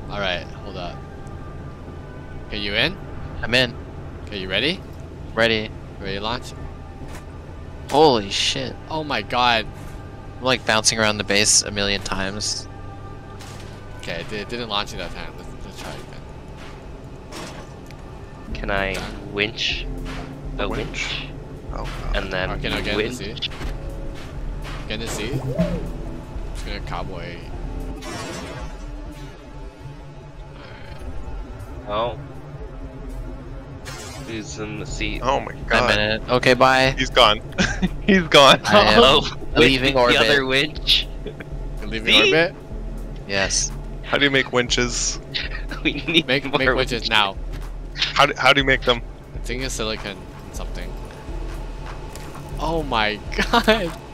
Alright, hold up. Okay, you in? I'm in. Okay, you ready? Ready. Ready to launch? Holy shit. Oh my god. I'm like bouncing around the base a million times. Okay, it didn't launch it that time. Let's try it again. Can I winch a winch? Oh, And then Okay, now get in the winch? seat. Get in the seat. I'm just gonna cowboy. Oh. Who's in the seat? oh my I'm god. in it. Okay, bye. He's gone. He's gone. I am Oh, leaving with orbit. the other winch. You're leaving See? orbit? Yes. How do you make winches? We need Make more winches now. How do you make them? I think it's silicon something. Oh my god.